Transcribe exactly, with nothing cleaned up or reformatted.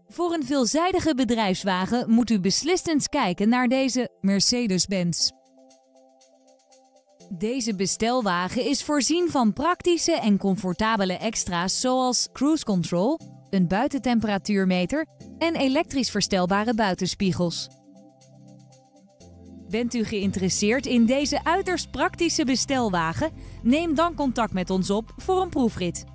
Voor een veelzijdige bedrijfswagen moet u beslist eens kijken naar deze Mercedes-Benz. Deze bestelwagen is voorzien van praktische en comfortabele extra's zoals cruise control, een buitentemperatuurmeter en elektrisch verstelbare buitenspiegels. Bent u geïnteresseerd in deze uiterst praktische bestelwagen? Neem dan contact met ons op voor een proefrit.